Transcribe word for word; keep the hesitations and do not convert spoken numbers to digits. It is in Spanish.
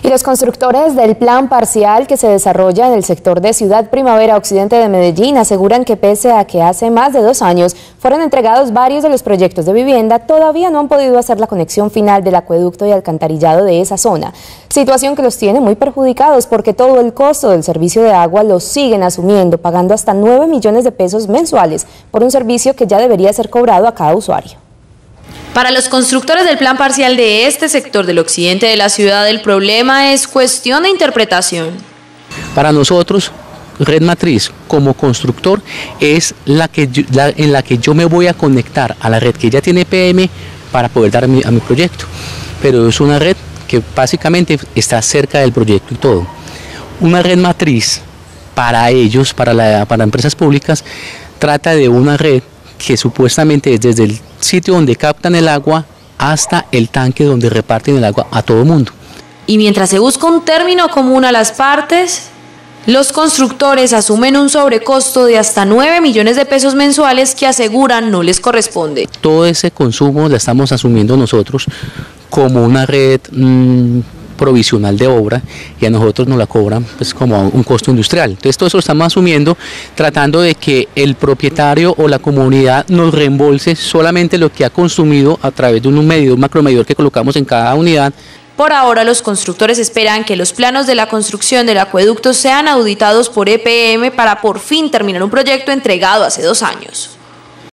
Y los constructores del plan parcial que se desarrolla en el sector de Ciudad Primavera Occidente de Medellín aseguran que pese a que hace más de dos años fueron entregados varios de los proyectos de vivienda, todavía no han podido hacer la conexión final del acueducto y alcantarillado de esa zona. Situación que los tiene muy perjudicados porque todo el costo del servicio de agua lo siguen asumiendo, pagando hasta nueve millones de pesos mensuales por un servicio que ya debería ser cobrado a cada usuario. Para los constructores del plan parcial de este sector del occidente de la ciudad, el problema es cuestión de interpretación. Para nosotros, Red Matriz, como constructor, es la que yo, la, en la que yo me voy a conectar a la red que ya tiene P M para poder dar a mi, a mi proyecto. Pero es una red que básicamente está cerca del proyecto y todo. Una red matriz para ellos, para, la, para empresas públicas, trata de una red que supuestamente es desde el sitio donde captan el agua hasta el tanque donde reparten el agua a todo el mundo. Y mientras se busca un término común a las partes, los constructores asumen un sobrecosto de hasta nueve millones de pesos mensuales que aseguran no les corresponde. Todo ese consumo lo estamos asumiendo nosotros como una red mmm, provisional de obra, y a nosotros nos la cobran pues como un costo industrial. Entonces todo eso lo estamos asumiendo tratando de que el propietario o la comunidad nos reembolse solamente lo que ha consumido a través de un medidor, un macromedidor que colocamos en cada unidad. Por ahora los constructores esperan que los planos de la construcción del acueducto sean auditados por E P M para por fin terminar un proyecto entregado hace dos años.